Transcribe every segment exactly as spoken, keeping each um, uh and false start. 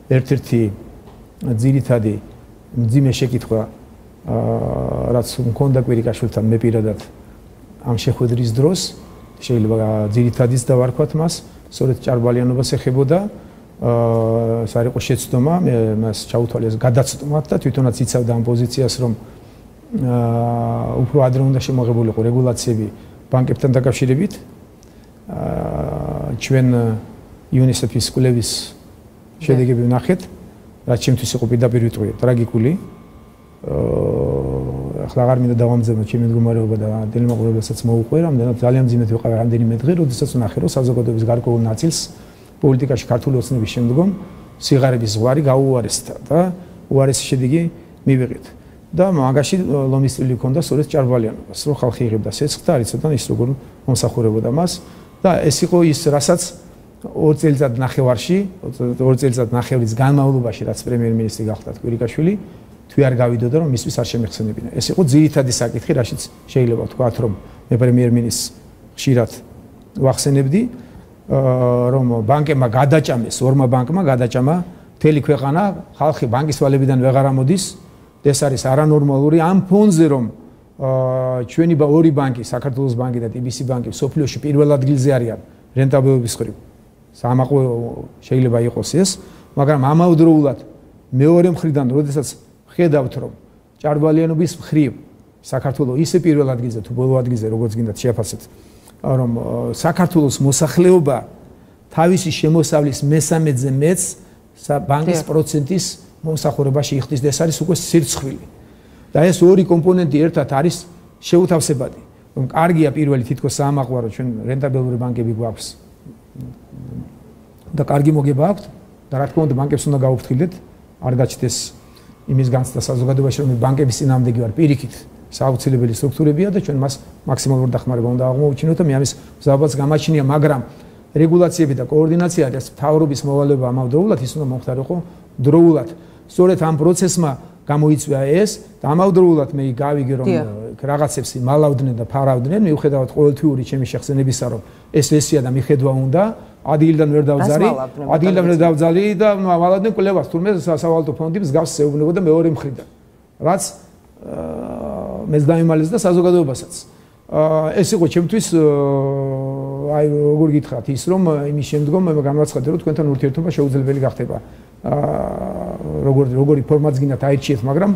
ერთ-ერთი ძირითადი მძიმე შეკითხვა რაც მქონდა კვირიკაშვილთან მე პირადად ამ შეხვედრის დროს შეიძლება ძირითადიც დავარქვათ მას სწორედ ჭარბალიანობას ეხებოდა ეს არ იყო შეცდომა მე მას ჩაუთვალეს გადაცდომად და თვითონაც იცავდა ამ პოზიციას რომ უფრო ადრე უნდა შემოღებულიყო რეგულაციები ბანკებთან დაკავშირებით ჩვენ იუნისეფის კვლევის შედეგები ვნახეთ რაც ჩემთვის იყო პირდაპირ ვიტყვი ტრაგიკული ახლა აღარ მინდა დავამძებნო ჩემი მდგომარეობა და დელმოყურებელსაც მოუყვე რამდენად ძალიან მძიმედ ვიყავ რამდენიმე დღე როდესაც ვნახე რომ საზოგადოების გარკვეულ ნაწილს პოლიტიკაში ქართული ოცნების შემდგომ სიღარიბის ზღვარი გაუარესდა და უარესი შედეგი მივიღეთ და მაგაში ლომის წილი ჰქონდა სწორედ ჭარბალიანობას რომ ხალხი იღებდა სეცხს და არ იცოდა ის როგორ მომსახურებოდა მას და ეს იყო ის რასაც ორ წელიწად ნახევარში ორ წელიწად ნახევრის განმავლობაში რაც პრემიერ-მინისტრი გახდა კვირიკაშვილი თუ არ გავიდოდა რომ მისთვის არ შემეხსენებინა ეს იყო ძირითადი საკითხი რაშიც შეიძლება ვთქვათ რომ მე პრემიერ-მინისტრს ხშირად ვახსენებდი რომ ბანკებმა გადაჭამეს ორმა ბანკმა გადაჭამა მთელი ქვეყანა ხალხი ბანკის ვალებიდან ვეღარ ამოდის ეს არის არანორმალური ამ ფონზე რომ ჩვენი ორი ბანკი საქართველოს ბანკი და ტი ბი სი ბანკი სოფლიოში პირველ ადგილზე არიან რენტაბილობის მხრივ სამაყო შეიძლება იყოს ეს მაგრამ ამავდროულად მეორე მხრიდან როდესაც ხედავთ რომ ჭარბალიანობის მხრივ საქართველოს ისე პირველ ადგილზე თუ ბოლო ადგილზე როგორც გინდათ შეაფასეთ რომ საქართველოს მოსახლეობა თავისი შემოსავლის მესამედზე მეც ბანკის პროცენტის მომსახურებაში იხდის და ეს არის უკვე სირცხვილი და ეს ორი კომპონენტი ერთად არის შეუთავსებადი რომ კარგია პირველი თითქოს საამაყო რომ ჩვენ რენტაბელური ბანკები გვაქვს და კარგი მოგება აქვს და რა თქმა უნდა ბანკებს უნდა გაუფრთხილდეთ არ გაჩნდეს იმის განცდა საზოგადოებაში რომ ბანკების წინააღმდეგი ვარ პირიქით სააუცილებელი სტრუქტურებია და ჩვენ მას მაქსიმალური დახმარება უნდა აღმოუჩინოთ და მე ამის მზაბაც გამაჩნია მაგრამ რეგულაციები და კოორდინაცია და მთავრობის მოვალეობა ამავდროულად ის უნდა მომხდარიყო დროულად სწორედ ამ პროცესმა გამოიწვია ეს და ამავდროულად მე გავიგე რომ რაღაცებს მალავდნენ და ფარავდნენ მიუხედავად ყოველთვიური ჩემი შეხსენებისა რომ ეს ესია და მიხედვა უნდა ადგილიდან ვერ დავძარი ადგილიდან ვერ დავძალი და მალავდნენ კვლევას თურმე სავალუტო ფონდი მსგავს ეუბნებოდა მეორე მხრიდან რაც მეც დამიმალეს და საზოგადოებასაც ეს იყო ჩემთვის აი როგორ გითხრათ ის რომ იმის შემდგომ მე განვაცხადე რომ თქვენთან ურთიერთობა შეუძლებელი გახდება როგორ როგორი ფორმაც გინდათ აირჩიეთ მაგრამ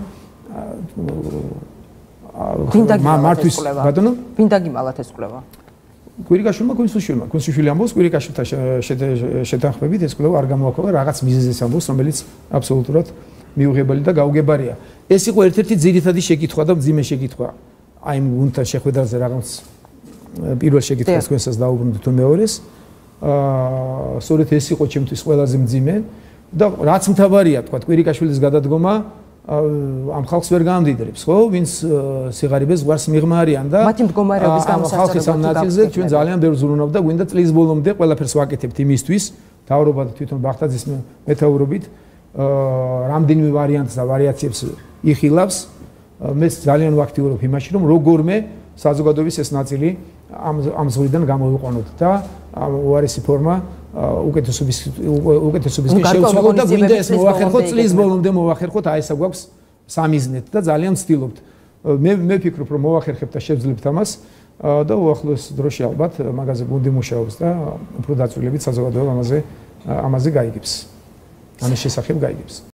მართვის ბატონო ვინ დაგიმალათ ეს კვლევა კვირიკაშვილმა კონსულშვილმა კონსულშვილი ამბობს კვირიკაშვილთან შეთანხმებით ეს კვლევა არ გამოაქვეყნა რაღაც მიზეზის ამბობს რომელიც აბსოლუტურად მიუღებელი და გაუგებარია ეს იყო ერთ-ერთი ძირითადი შეკითხვა და მძიმე შეკითხვა აი ამ გუნდთან შეხვედრაზე რაღაც პირველ შეკითხვას თქვენსაც დაუბრუნდით თუ მეორეს აა სწორედ ეს იყო ჩემთვის ყველაზე მძიმე და რაც მთავარია თქვა კვირიკაშვილის გადადგომა ამ ხალხს ვერ გაამდიდრებს ხო ვინც სიღარიბეს გვარს მიღმარიან და მათი მდგომარეობის გამოსაცდელად ხალხის ამ ნაწილზე ჩვენ ძალიან ბევრ ზრუნავ და გვინდა წლის ბოლომდე ყველაფერს ვაკეთებთ იმისთვის თავრობა და თვითონ ბახტაძის მეთაურობით რამდენიმე ვარიანტს და ვარიაციებს იხილავს მეც ძალიან ვაქტიურობ იმაში რომ როგორმე საზოგადოების ეს ნაწილი ამ ამ ზღვრიდან გამოვიყვანოთ და უარესი ფორმა უკეთესობის უკეთესობისკენ შევცვალოთ და გვინდა ეს მოახერხოთ წლის ბოლომდე მოახერხოთ აი ესა გვაქვს სამიზნეთ და ძალიან ვცდილობთ მე მე ვფიქრობ რომ მოახერხებთ და შევძლებთ ამას და უახლოეს დროში ალბათ მაგაზე გუნდი მუშაობს და უფრო დაწვრილებით საზოგადოება ამაზე ამაზე გაიგებს ამის შესახებ გაიგებს